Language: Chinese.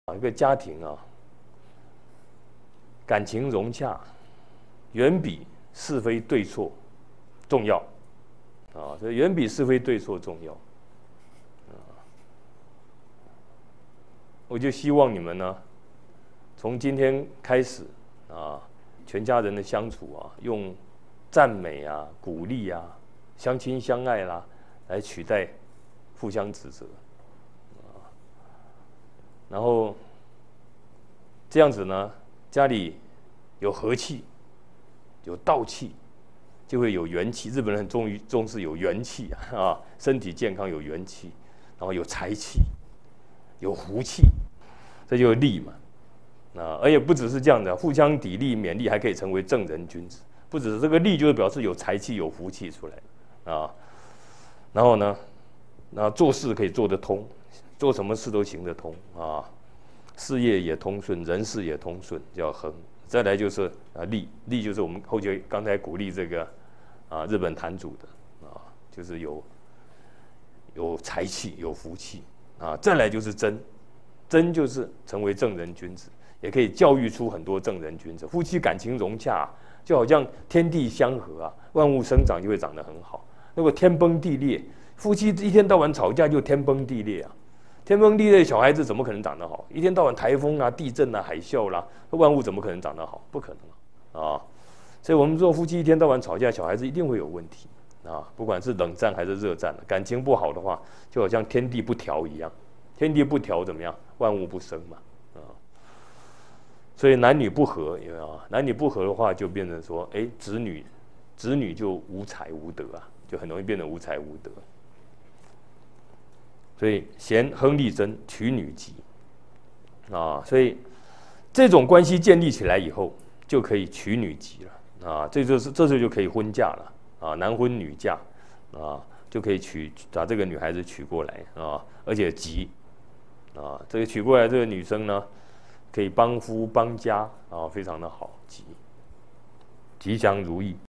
一个家庭啊，感情融洽，远比是非对错重要啊！所以远比是非对错重要啊！我就希望你们呢，从今天开始啊，全家人的相处啊，用赞美啊、鼓励啊、相亲相爱啦，来取代互相指责啊。然后这样子呢，家里有和气，有道气，就会有元气。日本人很重视有元气啊，身体健康有元气，然后有财气，有福气，这就利嘛。而且不只是这样的，互相砥砺勉励，还可以成为正人君子。不只是这个利，就是表示有财气、有福气出来啊。然后呢，做事可以做得通，做什么事都行得通啊，事业也通顺，人事也通顺，叫亨。再来就是利，利就是我们后期刚才鼓励这个日本坛主的就是有财气、有福气啊。再来就是真，真就是成为正人君子。也可以教育出很多正人君子，夫妻感情融洽就好像天地相合啊，万物生长就会长得很好。如果天崩地裂，夫妻一天到晚吵架就天崩地裂啊，天崩地裂，小孩子怎么可能长得好？一天到晚台风啊、地震啊、海啸啦，万物怎么可能长得好？不可能啊！所以我们说夫妻一天到晚吵架，小孩子一定会有问题啊，不管是冷战还是热战，感情不好的话，就好像天地不调一样，天地不调怎么样？万物不生嘛。所以男女不和，有没有？男女不和的话，就变成说，子女就无才无德啊，就很容易变成无才无德。所以贤亨利贞，娶女吉啊，所以这种关系建立起来以后，就可以娶女吉了啊，这就可以婚嫁了啊，男婚女嫁啊，就可以把这个女孩子娶过来啊，而且吉啊，这个娶过来这个女生呢，可以帮夫帮家啊，非常的好，吉祥如意。